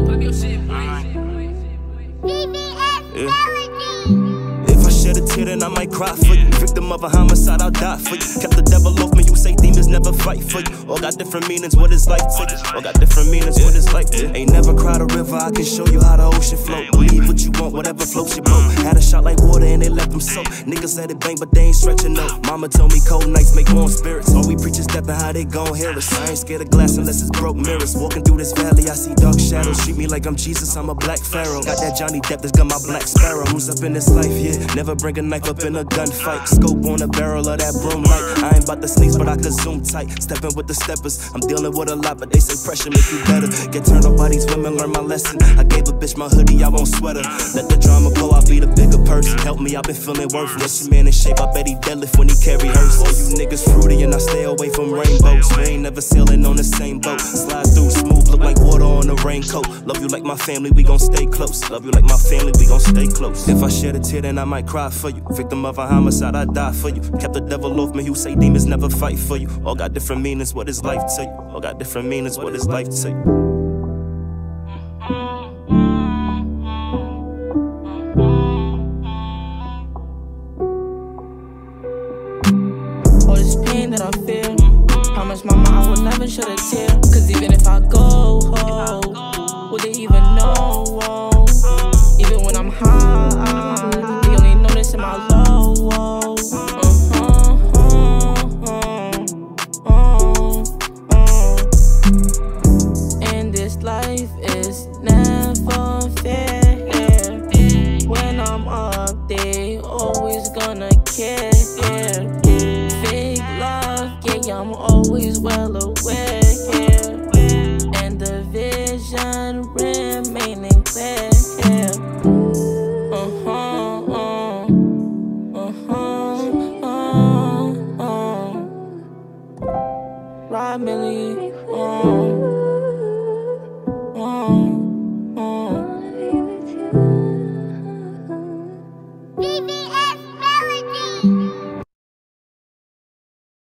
If I shed a tear, then I might cry for you. Victim of a homicide, I'll die for you. Kept the devil off me, you say demons never fight for you. All got different meanings, what it's like to you. All got different meanings, what it's like to you. Ain't never cried a river, I can show you how the ocean flow. Believe what you want, whatever floats your boat. Had a shot like water and they let them soak. Niggas said it bang, but they ain't stretching no. Mama told me cold nights make warm spirits. All we preach is death and how they gon' hear us. I ain't scared of glass unless it's broke mirrors. Walking through this valley, I see dark shadows. Treat me like I'm Jesus, I'm a black pharaoh. Got that Johnny Depp that's got my black sparrow. Who's up in this life, yeah? Never bring a knife up in a gunfight. Scope on the barrel of that broom light. I ain't about to sneeze, but I could zoom tight. Stepping with the steppers, I'm dealing with a lot, but they say pressure make you better. Get turned up by these women, learn my lesson. I gave a bitch my hoodie, I won't sweater. Let the drama go, I'll be the bigger person. Help me, I've been feeling worthless. Your man in shape, I bet he deadlift when he carry hers. All you niggas fruity and I stay away from rainbows. We ain't never sailing on the same boat. Slide through smooth, look like water on a raincoat. Love you like my family, we gon' stay close. Love you like my family, we gon' stay close. If I shed a tear, then I might cry for you. Victim of a homicide, I die for you. Kept the devil off me, who say demons never fight for you. All got different meanings, what is life to you? All got different meanings, what is life to you? All this pain that I feel, promise mama I will never shed a tear. Cause even if I go home, would they even know? Even when I'm high, they only notice in my low. And this life is never fair. When I'm up, they always gonna care. Fake love, yeah, I'm always well aware.